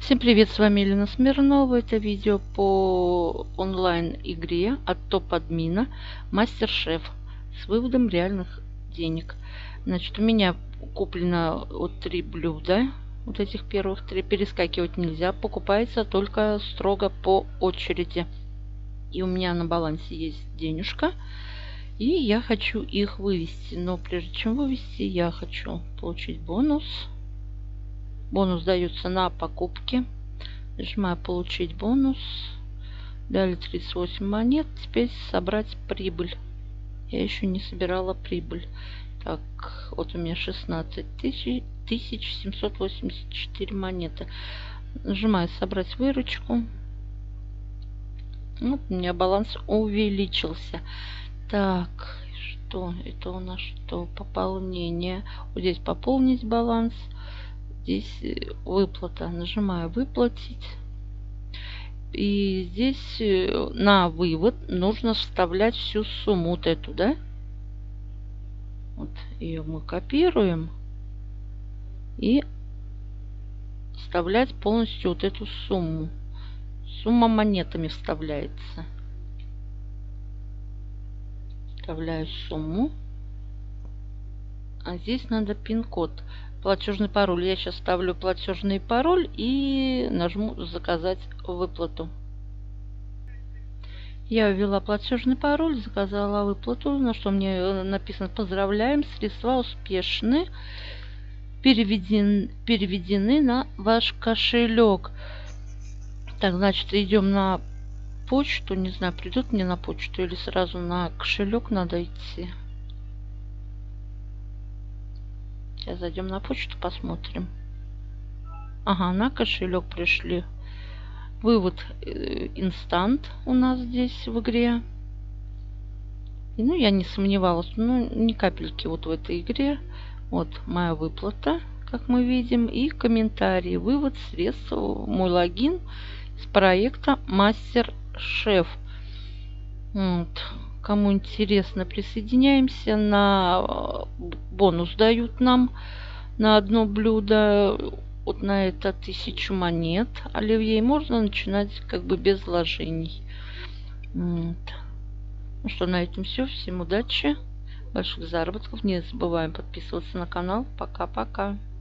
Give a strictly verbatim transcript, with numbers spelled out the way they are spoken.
Всем привет, с вами Елена Смирнова. Это видео по онлайн-игре от топ-админа Мастер-шеф с выводом реальных денег. Значит, у меня куплено вот три блюда. Вот этих первых три перескакивать нельзя. Покупается только строго по очереди. И у меня на балансе есть денежка. И я хочу их вывести. Но прежде чем вывести, я хочу получить бонус. Бонус дается на покупки. Нажимаю получить бонус. Дали тридцать восемь монет. Теперь собрать прибыль. Я еще не собирала прибыль. Так, вот у меня шестнадцать тысяч семьсот восемьдесят четыре монеты. Нажимаю собрать выручку. Вот у меня баланс увеличился. Так, что это у нас что? Пополнение. Вот здесь пополнить баланс. Здесь выплата. Нажимаю выплатить. И здесь на вывод нужно вставлять всю сумму. Вот эту, да? Вот ее мы копируем. И вставлять полностью вот эту сумму. Сумма монетами вставляется. Вставляю сумму. А здесь надо пин-код. Платежный пароль. Я сейчас ставлю платежный пароль и нажму заказать выплату. Я ввела платежный пароль, заказала выплату, на что мне написано: поздравляем, средства успешны, переведены, переведены на ваш кошелек. Так, значит, идем на почту. Не знаю, придут мне на почту или сразу на кошелек надо идти. Сейчас зайдем на почту, посмотрим. Ага, на кошелек пришли. Вывод инстант у нас здесь в игре. И, ну, я не сомневалась, ну, ни капельки вот в этой игре. Вот моя выплата, как мы видим, и комментарии. Вывод средств, мой логин с проекта Мастер-шеф. Вот. Кому интересно, присоединяемся. На бонус дают нам на одно блюдо. Вот на это тысячу монет. Оливье можно начинать как бы без вложений. Вот. Ну что, на этом все. Всем удачи, больших заработков. Не забываем подписываться на канал. Пока-пока.